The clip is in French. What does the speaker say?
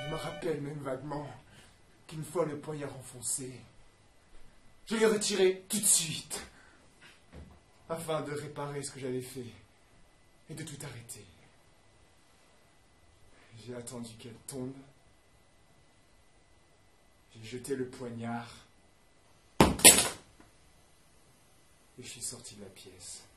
Je me rappelle même vaguement qu'une fois le poignard enfoncé, je l'ai retiré tout de suite, afin de réparer ce que j'avais fait et de tout arrêter. J'ai attendu qu'elle tombe, j'ai jeté le poignard, et je suis sorti de la pièce.